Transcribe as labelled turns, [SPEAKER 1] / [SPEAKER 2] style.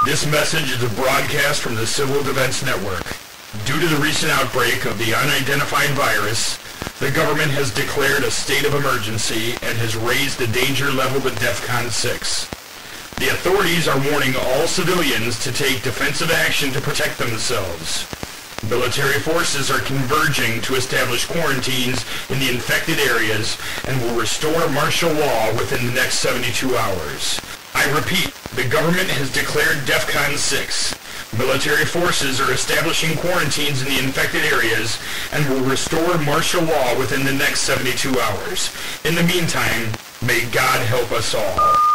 [SPEAKER 1] This message is a broadcast from the Civil Defense Network. Due to the recent outbreak of the unidentified virus, the government has declared a state of emergency and has raised the danger level to DEFCON 6. The authorities are warning all civilians to take defensive action to protect themselves. Military forces are converging to establish quarantines in the infected areas and will restore martial law within the next 72 hours. I repeat, the government has declared DEFCON 6. Military forces are establishing quarantines in the infected areas and will restore martial law within the next 72 hours. In the meantime, may God help us all.